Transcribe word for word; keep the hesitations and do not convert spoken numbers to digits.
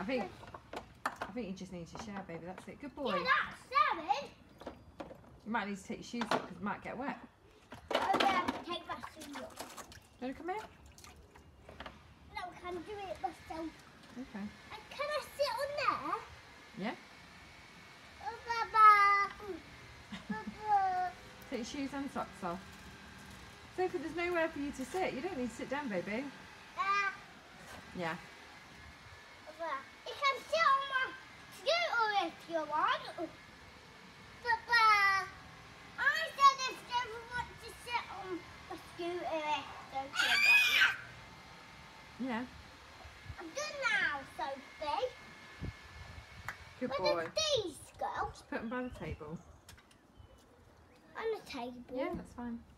think I think you just need to share, baby. That's it. Good boy. Yeah, that's seven. You might need to take your shoes off because it might get wet. Oh yeah, take my shoes off. Do you want to come here? No, I can do it myself. Okay. And can I sit on there? Yeah. Oh, Baba. Baba. Take your shoes and socks off. Sophie, there's nowhere for you to sit. You don't need to sit down, baby. Uh, Yeah. Baba. You can sit on my scooter if you want. Baba. I said if you ever want to sit on my scooter, don't you? Yeah. I'm done now, Sophie. Good Where boy. did these go? Just put them by the table. On the table. Yeah, that's fine.